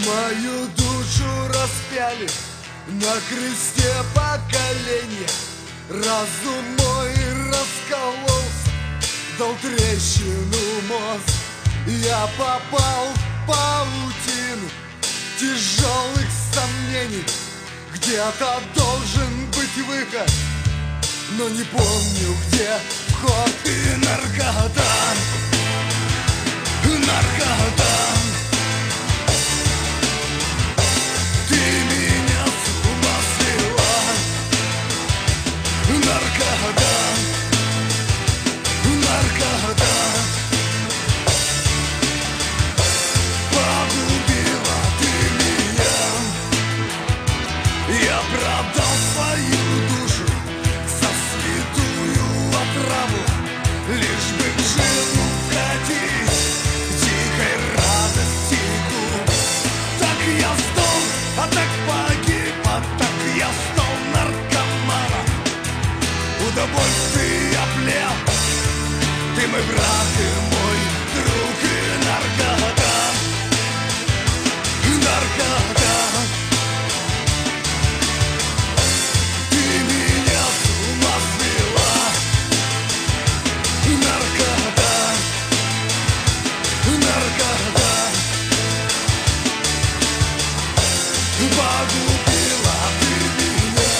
Мою душу распяли на кресте поколения. Разум мой раскололся, дал трещину мозг. Я попал в паутину тяжелых сомнений. Где-то должен быть выход, но не помню где вход. И наркота, наркота, ты меня с ума свела. Наркота, наркота, погубила ты меня. Я продал свою душу за святую отраву, лишь бы в жилу входить дикой радости губ. Так я сдох, а так погиб, а так я стал наркоманом. Удовольствие плен, ты мой брат и мой друг. И наркота, наркота, ты меня с ума свела. Наркота, наркота, погубила ты меня.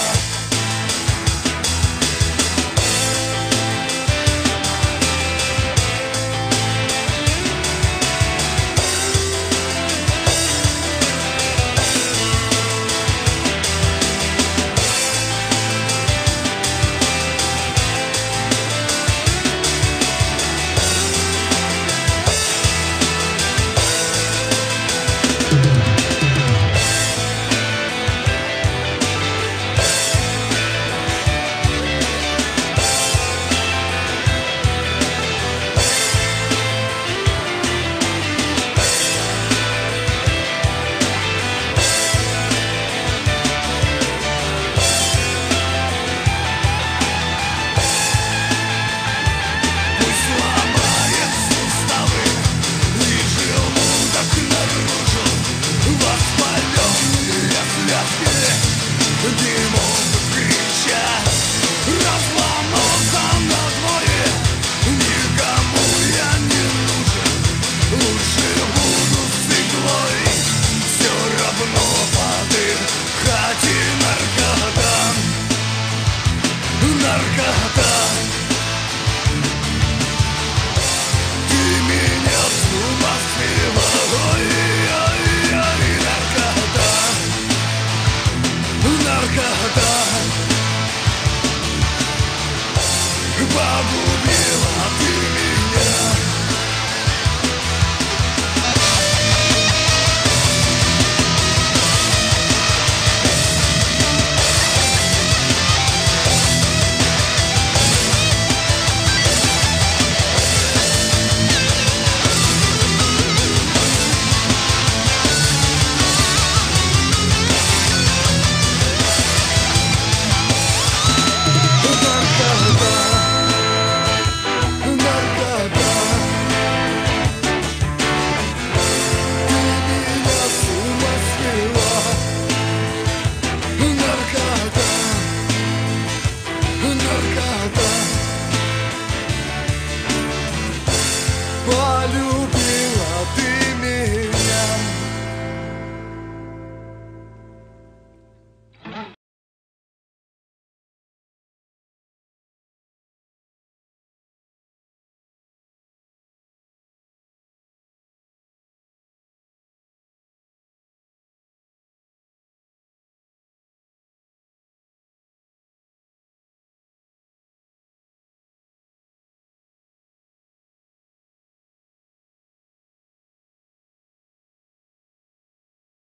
Дымом кричат, разломался надвое. Никому я не нужен, лучше буду с иглой. Все равно подыхать. И наркота, наркота, ты меня с ума свела. Ой-ой-ой, наркота, наркота, погубила ты меня.